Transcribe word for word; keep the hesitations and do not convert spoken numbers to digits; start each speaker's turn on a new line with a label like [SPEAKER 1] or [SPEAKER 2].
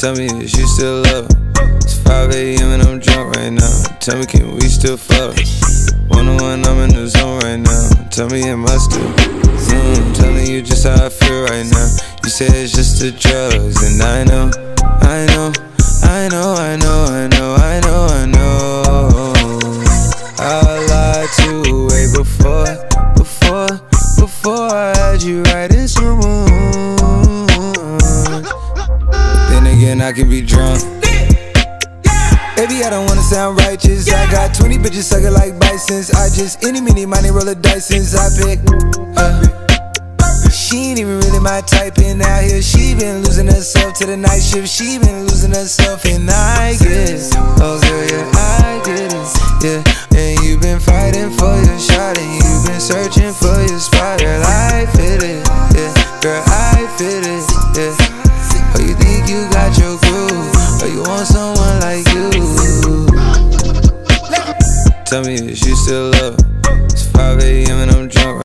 [SPEAKER 1] Tell me is you still up? It's five A M and I'm drunk right now. Tell me can we still fuck? One on one, I'm in the zone right now. Tell me am I still mm, telling you just how I feel right now. You say it's just the drugs, and I know, I know, I know, I know, I know, I know, I know. I lied to you way before, before, before I had you right in some room. Then again, I can be drunk. Baby, I don't wanna sound righteous. I got twenty bitches sucking like bisons. I just any, mini, money, roll a dice since I pick her. She ain't even really my type, and out here she been losing herself to the night shift. She been losing herself, and I get it. Oh girl, yeah, I get it. Yeah, and you been fighting for your shot, and you been searching for your spot. Girl, I fit it. Yeah, girl, I fit it. Yeah. Oh, you think you got your groove? Or you want someone like you? Tell me is you still up? It's five A M and I'm drunk.